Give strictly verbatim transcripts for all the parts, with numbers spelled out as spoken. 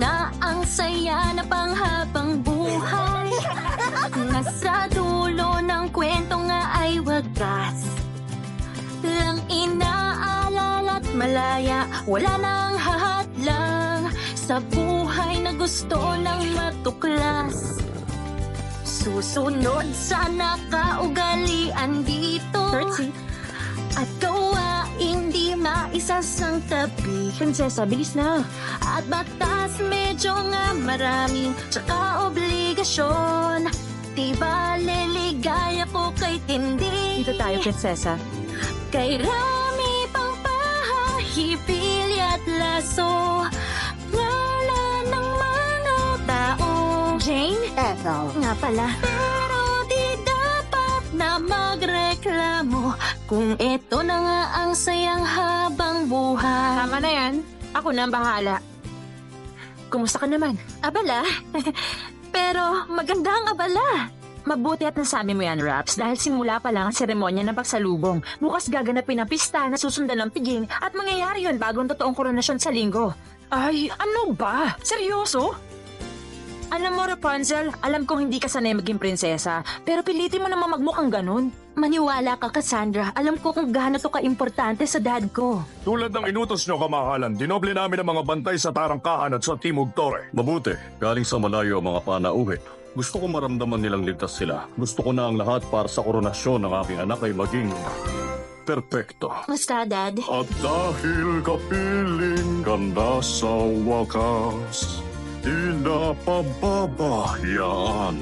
na ang saya na panghabang buhay. Nasa dulo ng kwento nga ay wagas lang inaalala't malaya. Wala nang hahadlang sa buhay na gusto nang matuklas. Susunod sa nakaugalian dito at gawaing di maisasang tabi. Prinsesa, bilis na. At batas medyo nga marami, tsaka obligasyon. Di ba liligaya ko kay tindi? Dito tayo, prinsesa. Kay rami pang pahihipili at laso, lala ng mga tao. Jane? Ethel. Nga pala. Pero di dapat na magreklamo kung ito na nga ang sayang habang buhay. Tama na yan. Ako na ang bahala. Kumusta ka naman? Abala? Pero maganda ang abala. Mabuti at nasabi mo yan, Raps, dahil simula pa lang ang seremonya ng pagsalubong. Bukas gaganapin ang pista na susundan ng piging at mangyayari yun bago ang totoong koronasyon sa linggo. Ay, ano ba? Seryoso? Alam mo, Rapunzel, alam kong hindi ka sanay maging prinsesa, pero pilitin mo naman magmukhang ganun. Maniwala ka, Cassandra. Alam ko kung gaano to ka-importante sa dad ko. Tulad ng inutos nyo, kamahalan, dinoble namin ang mga bantay sa Tarangkahan at sa Timog Tore. Mabuti, galing sa malayo ang mga panauhin. Gusto ko maramdaman nilang ligtas sila. Gusto ko na ang lahat para sa koronasyon ng aking anak ay maging perpekto. Basta, Dad. At dahil kapiling ka na sa wakas, di na pababayaan.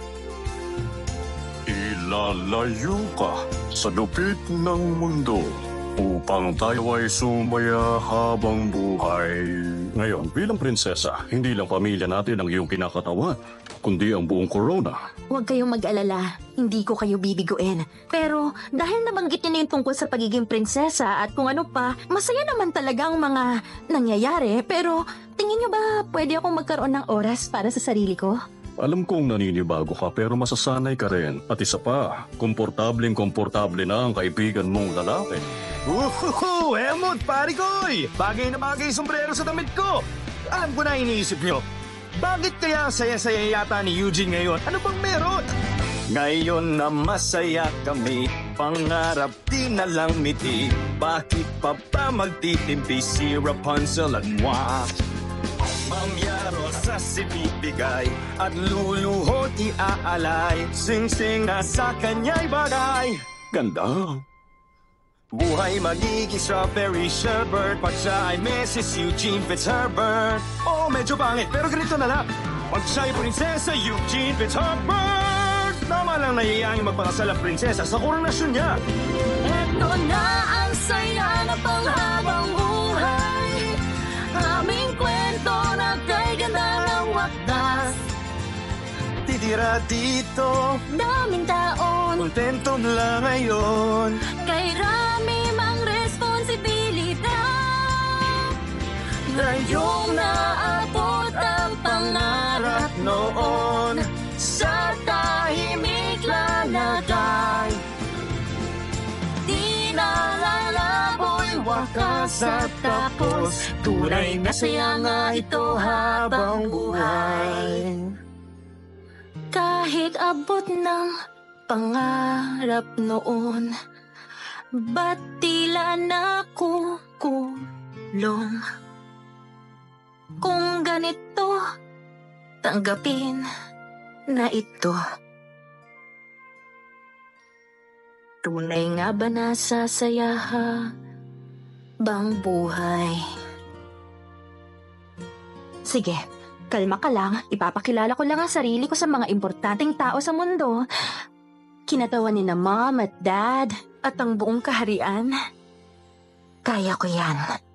Ilalayo ka sa lupit ng mundo upang tayo ay sumaya habang buhay. Ngayon, bilang prinsesa, hindi lang pamilya natin ang iyong kinakatawan, kundi ang buong corona. Huwag kayong mag-alala. Hindi ko kayo bibiguin. Pero dahil nabanggit niyo na yung tungkol sa pagiging prinsesa at kung ano pa, masaya naman talaga ang mga nangyayari. Pero tingin niyo ba pwede akong magkaroon ng oras para sa sarili ko? Alam kong naninibago ka pero masasanay ka rin. At isa pa, komportableng-komportable na ang kaibigan mong lalaki. Woohoo! Emot, pari koy! Bagay na bagay yung sombrero sa damit ko! Alam ko na iniisip nyo. Bakit kaya saya-saya yata ni Eugene ngayon? Ano bang meron? Ngayon na masaya kami, pangarap di na lang miti. Bakit pa ba magtitimpi si Rapunzel at moi? Mamyaro sa sibibigay at luluhod iaalay. Sing-sing na sa kanya'y bagay. Ganda. Buhay magiging strawberry sherbet pag siya ay Missus Eugene Fitzherbert. Oo, medyo pangit, pero ganito na lang. Pag siya'y prinsesa Eugene Fitzherbert, tama lang nahiyaing magpakasal ang prinsesa sa koronasyon niya. Eto na ang saya na panghabang buhay. Aming kwento na kay ganda ng wakas. Titira dito, Daming taon, kontento lang ngayon. kay rami mang responsibilidad. Ngayong naabot ang pangarap Noon, sa tahimik lalagay. Di na lalaboy wakas at tapos. Tunay na saya nga ito habang buhay. Kahit abot ng pangarap noon, ba't tila nakukulong? Kung ganito, tanggapin na ito. Tunay nga ba na sasaya bang buhay? Sige, kalma ka lang. Ipapakilala ko lang ang sarili ko sa mga importanteng tao sa mundo. Kinatawan ni na mom at dad at ang buong kaharian. Kaya ko yan.